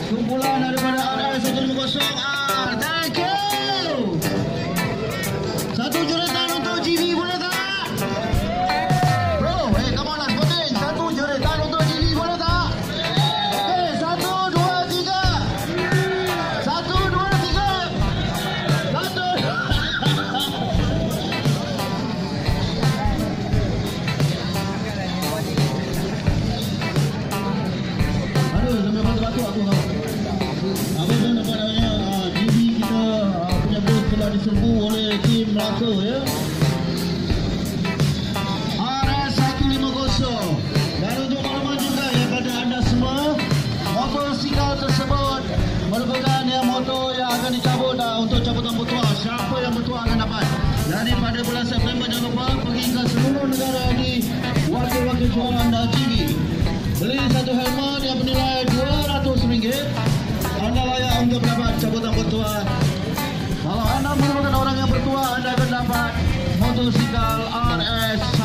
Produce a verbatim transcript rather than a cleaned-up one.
kumpulan daripada R S satu lima kosong R. Thank you. Satu juretan untuk G V, boleh tak? Bro, hey, come on lah, sporting. Satu juretan untuk G V, boleh tak? Hey, satu, dua, tiga. Satu, dua, tiga. Satu. Aduh, sampai batu-batu aku tau. Apa pun nampaknya G V kita uh, punya booth telah diserbu oleh tim Melaka ya. R S satu lima kosong. Dan untuk makluman juga ya kepada anda semua, motosikal tersebut merupakan yang motor yang akan dicabut uh, untuk cabutan bertuah. Siapa yang bertuah akan dapat. Dan pada bulan September jangan lupa pergi ke seluruh negara di wakil-wakil juara anda G V. Beli satu helmet yang bernilai dua ratus ringgit. Anda layak untuk dapat cabutan bertuah. Kalau anda merupakan orang yang bertuah, anda akan dapat motosikal R S